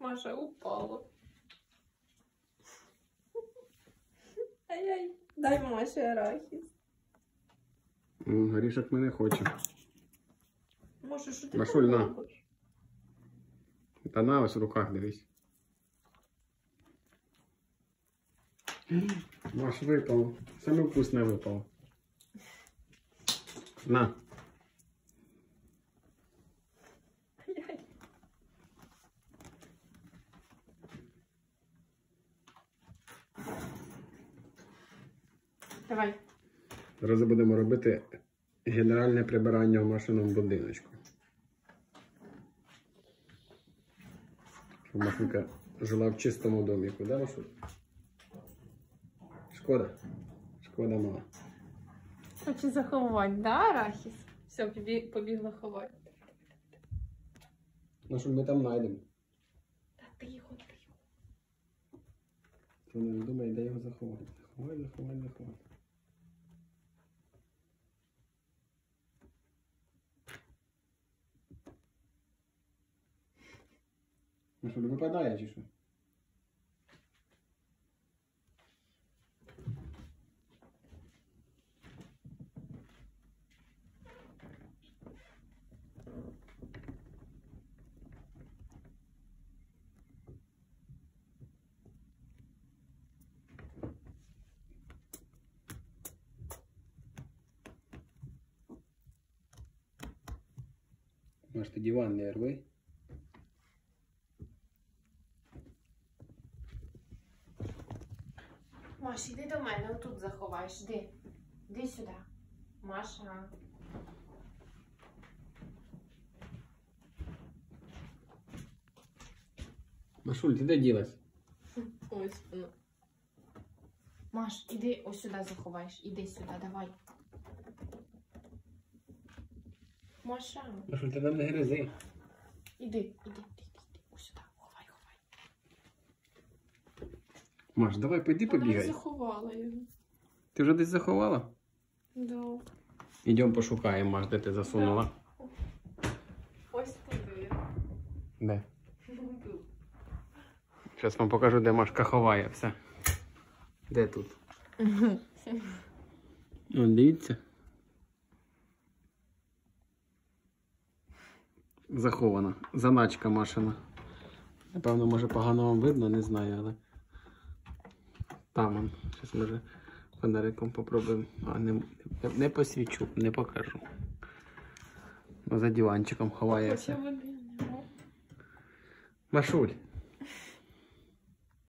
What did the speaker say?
Маша упала. Ай-яй, дай Маші арахіс. Горішок ми не хочемо. Маша, що ти Машуль, на. робиш? Та на, ось в руках дивись. Маш, випало. Саме вкусне випало. На. Ай-яй. Давай. Зараз будемо робити генеральне прибирання в Машиному будиночку. Щоб Машенька жила в чистому доміку, да, Машуль? Шкода. Шкода мала. Хочу заховати, да, арахіс? Все, побігла ховати. Машуль, ми там знайдемо. Та тихо, тихо. Вона не думає, де його заховати. Заховай, заховай, заховай. Машуль, випадає чи що? Маш, ти диван не рви. Маш, іди до мене, отут заховаєш. Іди. Іди сюди. Маша. Машуль, ти де ділась? Ось воно. Маш, іди ось сюди заховаєш. Іди сюди, давай. Маша. Машуль, ти там не гризи. Іди. Ось сюди. Ховай. Маш, давай, пойди Вона побігай. заховала його. Ти вже десь заховала? Да. Ідемо пошукаємо, Маш, де ти засунула. Ось туди. Де? Зараз вам покажу, де Машка ховає все. Де тут? Ну, дивіться. Захована. Заначка Машина. Напевно, може погано вам видно, не знаю, але там он. Зараз може фонариком попробуємо. А, не посвічу, не покажу. Ну, за диванчиком ховає все. Машуль,